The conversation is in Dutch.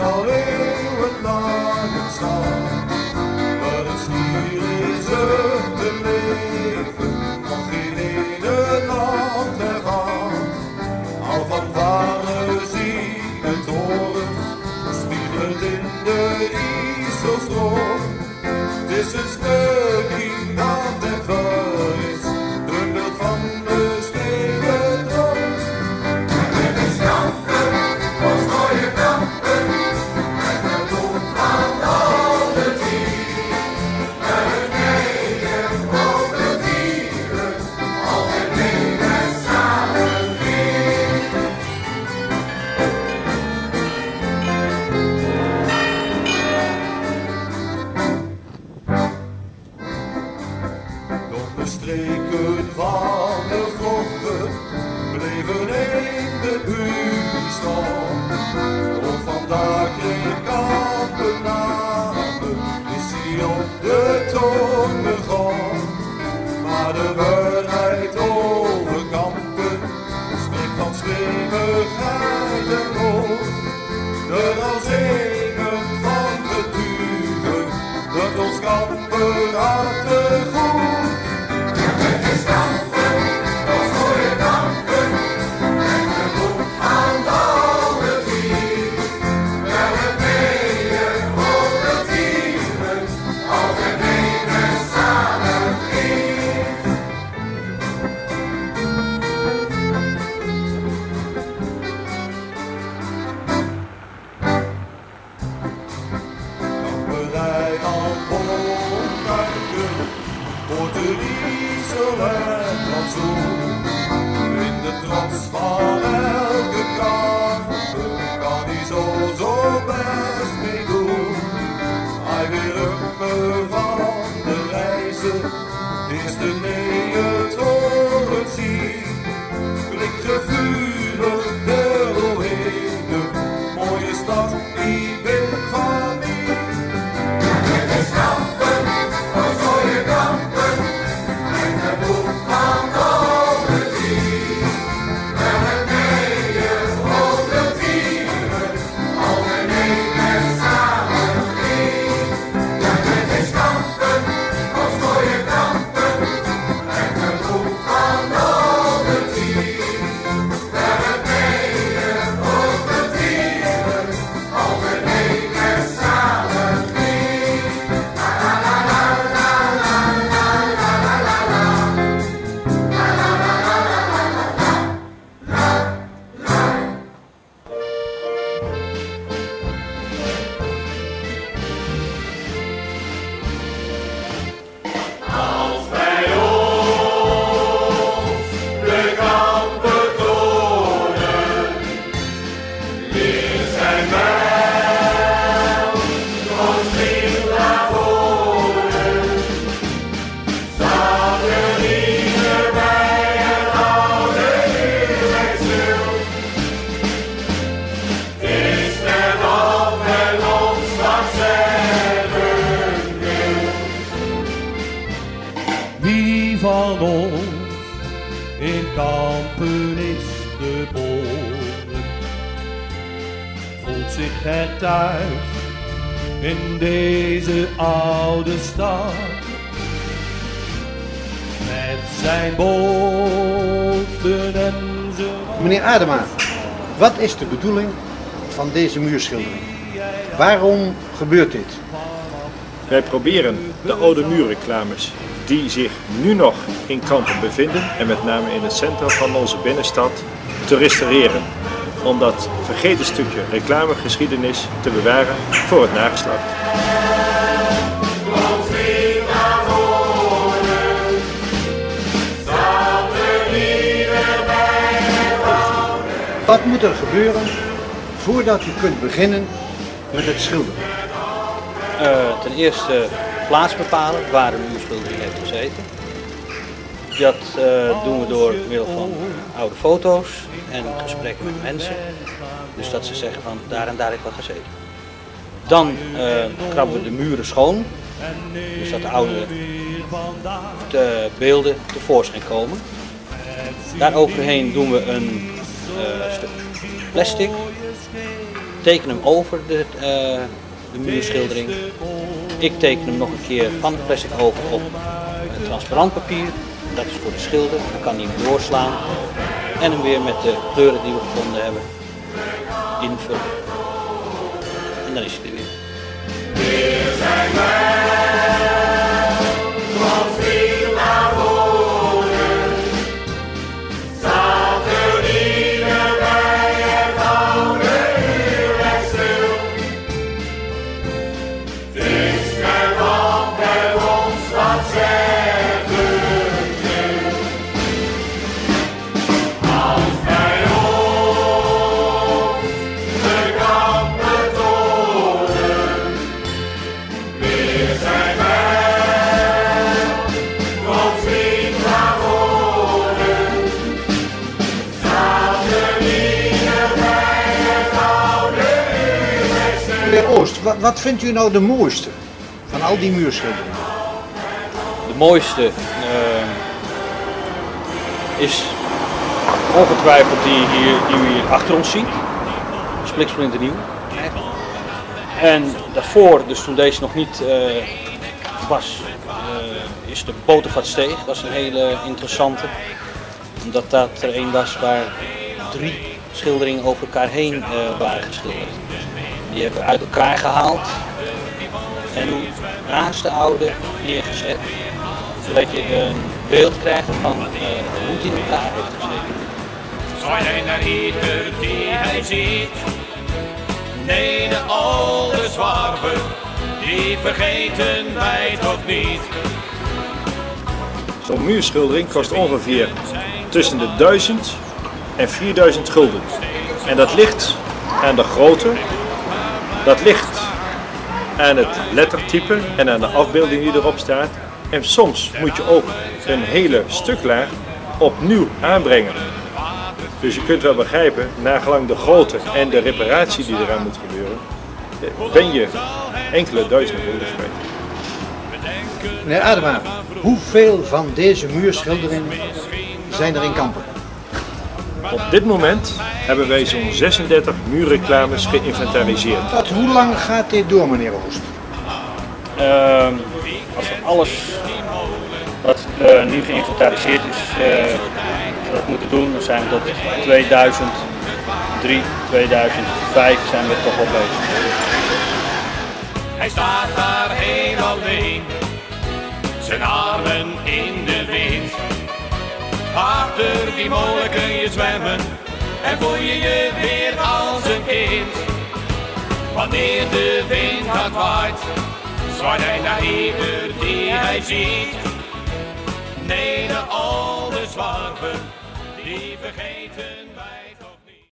al eeuwenlang staan. Maar het stier is het te leven, nog geen ene land ervan. Al van varen zie het torens, spiegelend in de IJsselstroom. Het is een stukje dat er ver is, drumbeeld van de stedentroom. Het is kampen, ons mooie kampen, met de bloed van alle dieren. Met het neeën op de dieren, altijd leven samen weer. De streken van de grotten bleven in de buurt staan. Ook vandaag kreeg Kampenamen, is hij op de toon begon. Maar de waarheid over Kampen spreekt van slimmigheid en lof. Er al zingend van getuigen, dat ons Kampen hartelijk goed. Wordt de Riesel en plantsoen. In de trots van elke kampen kan hij zo best mee doen. Hij weer up van de reizen, eerste nee het horen zien. Klikt gevurig de Rohene, mooie stad, ik ben van mij. Het is Kampen, ons mooie Kampen. Wie van ons in Kampen is geboren, voelt zich het thuis in deze oude stad. Met zijn boten en zijn... Meneer Adema, wat is de bedoeling van deze muurschildering? Waarom gebeurt dit? Wij proberen de oude muurreclames die zich nu nog in Kampen bevinden en met name in het centrum van onze binnenstad te restaureren. Om dat vergeten stukje reclamegeschiedenis te bewaren voor het nageslacht. Wat moet er gebeuren voordat u kunt beginnen met het schilderen? Ten eerste plaats bepalen waar de muurschildering heeft gezeten. Dat doen we door middel van oude foto's en gesprekken met mensen. Dus dat ze zeggen van daar en daar heeft wat gezeten. Dan krabben we de muren schoon. Dus dat de oude beelden tevoorschijn komen. Daaroverheen doen we een stuk plastic teken hem over de muurschildering. Ik teken hem nog een keer van de plastic over op transparant papier. Dat is voor de schilder, dan kan hij hem doorslaan. En hem weer met de kleuren die we gevonden hebben invullen. En dan is hij er weer. Oost, wat vindt u nou de mooiste van al die muurschilderingen? De mooiste is ongetwijfeld die u hier achter ons ziet. Spliksplinternieuw. En daarvoor, dus toen deze nog niet was, is de Botervatsteeg. Dat was een hele interessante. Omdat dat er een was waar 3 schilderingen over elkaar heen waren geschilderd. Die hebben we uit elkaar gehaald en naast de oude neergezet, zodat je een beeld krijgt van hoe het in elkaar heeft gezeten. Zwaai hij naar ieder die hij ziet, nee, de oude zwarver, die vergeten wij toch niet. Zo'n muurschildering kost ongeveer tussen de 1000 en 4000 gulden. En dat ligt aan de grootte. Dat ligt aan het lettertype en aan de afbeelding die erop staat. En soms moet je ook een hele stuklaag opnieuw aanbrengen. Dus je kunt wel begrijpen, nagelang de grootte en de reparatie die eraan moet gebeuren, ben je enkele duizenden gulden kwijt. Meneer Adema, hoeveel van deze muurschilderingen zijn er in Kampen? Op dit moment hebben wij zo'n 36 muurreclames geïnventariseerd. Hoe lang gaat dit door, meneer Oost? Als we alles wat nu geïnventariseerd is, dat moeten doen, dan zijn we tot 2003, 2005 zijn we toch wel bezig. Hij staat daar heel alleen, zijn armen in de wind. Achter die molen kun je zwemmen en voel je je weer als een kind. Wanneer de wind hard waait, zwaait hij naar ieder die hij ziet. Nee, de oude zwarver, die vergeten